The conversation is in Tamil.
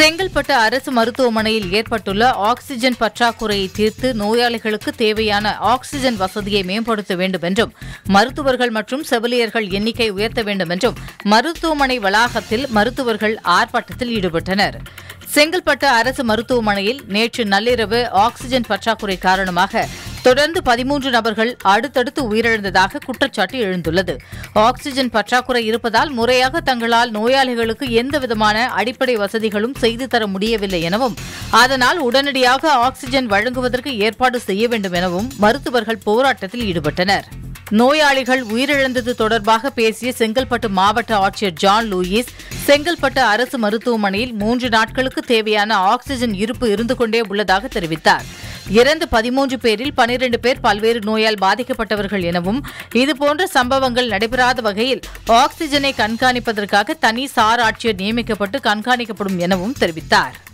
செங்கல்பட்டு அரசு மருத்துவமனையில் ஏற்பட்டுள்ள ஆக்ஸிஜன் பற்றாக்குறையை தீர்த்து நோயாளிகளுக்கு தேவையான ஆக்ஸிஜன் வசதியை மேம்படுத்த வேண்டும் என்றும் மருத்துவர்கள் மற்றும் செவிலியர்கள் எண்ணிக்கை உயர்த்த வேண்டும் என்றும் மருத்துவமனை வளாகத்தில் மருத்துவர்கள் ஆர்ப்பாட்டத்தில் ஈடுபட்டனர். செங்கல்பட்டு அரசு மருத்துவமனையில் நேற்று நள்ளிரவு ஆக்ஸிஜன் பற்றாக்குறை காரணமாக தொடர்ந்து 13 நபர்கள் அடுத்தடுத்து உயிரிழந்ததாக குற்றச்சாட்டு எழுந்துள்ளது. ஆக்ஸிஜன் பற்றாக்குறை இருப்பதால் முறையாக தங்களால் நோயாளிகளுக்கு எந்தவிதமான அடிப்படை வசதிகளும் செய்து தர முடியவில்லை எனவும் அதனால் உடனடியாக ஆக்ஸிஜன் வழங்குவதற்கு ஏற்பாடு செய்ய வேண்டும் எனவும் மருத்துவர்கள் போராட்டத்தில் ஈடுபட்டனர். நோயாளிகள் உயிரிழந்தது தொடர்பாக பேசிய செங்கல்பட்டு மாவட்ட ஆட்சியர் ஜான் லூயிஸ், செங்கல்பட்டு அரசு மருத்துவமனையில் 3 நாட்களுக்கு தேவையான ஆக்ஸிஜன் இருப்பு இருந்து கொண்டே உள்ளதாக தெரிவித்தார். இறந்த 13 பேரில் 12 பேர் பல்வேறு நோயால் பாதிக்கப்பட்டவர்கள் எனவும் இதுபோன்ற சம்பவங்கள் நடைபெறாத வகையில் ஆக்ஸிஜனை கண்காணிப்பதற்காக தனி சார் ஆட்சியர் நியமிக்கப்பட்டு கண்காணிக்கப்படும் எனவும் தெரிவித்தார்.